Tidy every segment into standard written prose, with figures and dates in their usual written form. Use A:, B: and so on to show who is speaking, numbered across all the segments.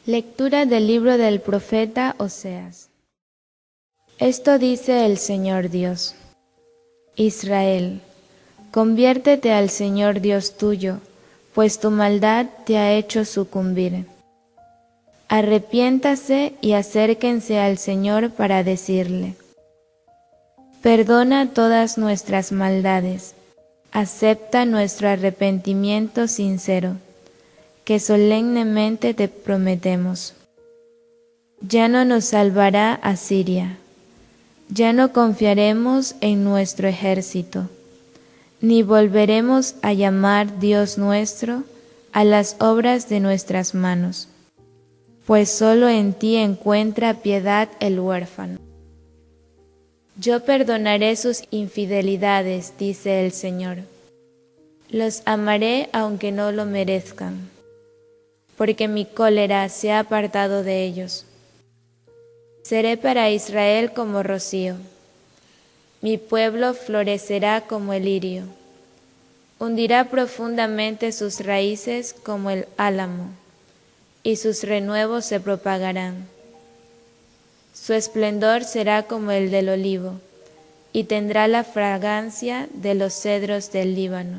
A: Lectura del libro del profeta Oseas. Esto dice el Señor Dios. Israel, conviértete al Señor Dios tuyo, pues tu maldad te ha hecho sucumbir. Arrepiéntase y acérquense al Señor para decirle: perdona todas nuestras maldades, acepta nuestro arrepentimiento sincero, que solemnemente te prometemos. Ya no nos salvará Asiria, ya no confiaremos en nuestro ejército, ni volveremos a llamar Dios nuestro a las obras de nuestras manos, pues solo en ti encuentra piedad el huérfano. Yo perdonaré sus infidelidades, dice el Señor. Los amaré aunque no lo merezcan, porque mi cólera se ha apartado de ellos. Seré para Israel como rocío, mi pueblo florecerá como el lirio, hundirá profundamente sus raíces como el álamo, y sus renuevos se propagarán. Su esplendor será como el del olivo, y tendrá la fragancia de los cedros del Líbano.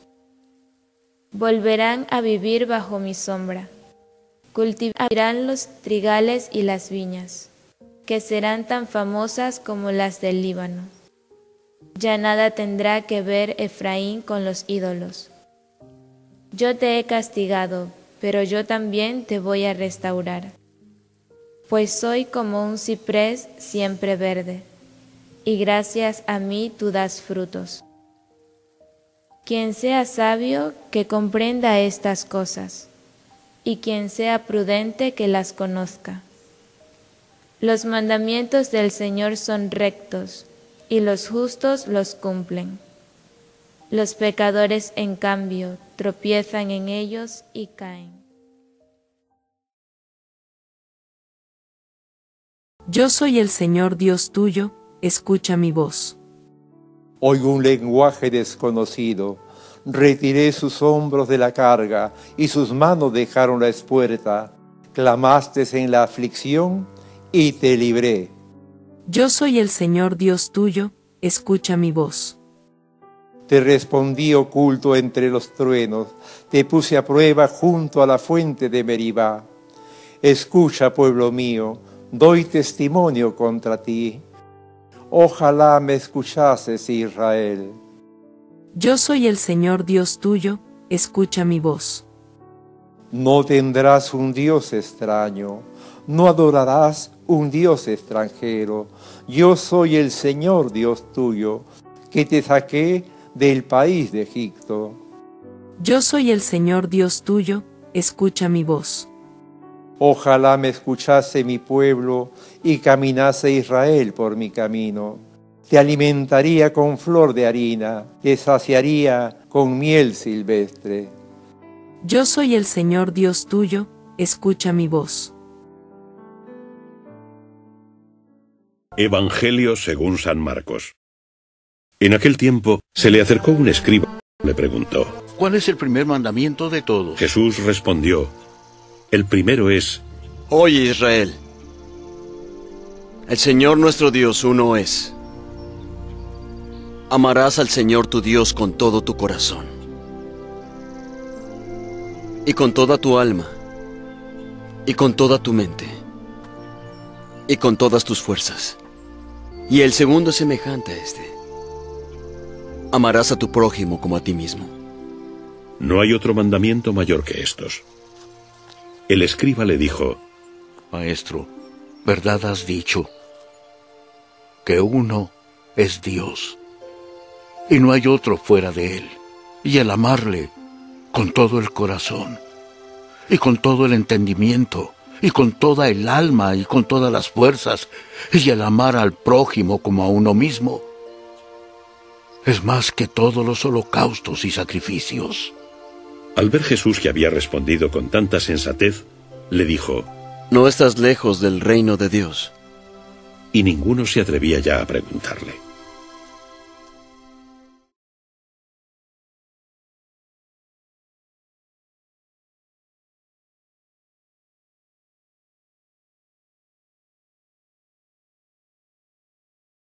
A: Volverán a vivir bajo mi sombra, cultivarán los trigales y las viñas, que serán tan famosas como las del Líbano. Ya nada tendrá que ver Efraín con los ídolos. Yo te he castigado, pero yo también te voy a restaurar, pues soy como un ciprés siempre verde, y gracias a mí tú das frutos. Quien sea sabio, que comprenda estas cosas, y quien sea prudente, que las conozca. Los mandamientos del Señor son rectos, y los justos los cumplen. Los pecadores, en cambio, tropiezan en ellos y caen.
B: Yo soy el Señor Dios tuyo, escucha mi voz.
C: Oigo un lenguaje desconocido, retiré sus hombros de la carga, y sus manos dejaron la espuerta. Clamaste en la aflicción, y te libré.
B: Yo soy el Señor Dios tuyo, escucha mi voz.
C: Te respondí oculto entre los truenos, te puse a prueba junto a la fuente de Meribá. Escucha, pueblo mío, doy testimonio contra ti. Ojalá me escuchases, Israel.
B: Yo soy el Señor Dios tuyo, escucha mi voz.
C: No tendrás un Dios extraño, no adorarás un Dios extranjero. Yo soy el Señor Dios tuyo, que te saqué del país de Egipto.
B: Yo soy el Señor Dios tuyo, escucha mi voz.
C: Ojalá me escuchase mi pueblo y caminase Israel por mi camino. Te alimentaría con flor de harina, te saciaría con miel silvestre.
B: Yo soy el Señor Dios tuyo, escucha mi voz.
D: Evangelio según San Marcos. En aquel tiempo se le acercó un escriba y le preguntó:
E: ¿cuál es el primer mandamiento de todos?
D: Jesús respondió: el primero es:
F: Oye, Israel, el Señor nuestro Dios uno es. Amarás al Señor tu Dios con todo tu corazón, y con toda tu alma, y con toda tu mente, y con todas tus fuerzas. Y el segundo es semejante a este: amarás a tu prójimo como a ti mismo.
D: No hay otro mandamiento mayor que estos. El escriba le dijo:
E: Maestro, verdad has dicho, que uno es Dios, y no hay otro fuera de él, y el amarle con todo el corazón, y con todo el entendimiento, y con toda el alma, y con todas las fuerzas, y el amar al prójimo como a uno mismo, es más que todos los holocaustos y sacrificios.
D: Al ver Jesús que había respondido con tanta sensatez, le dijo:
F: No estás lejos del reino de Dios.
D: Y ninguno se atrevía ya a preguntarle.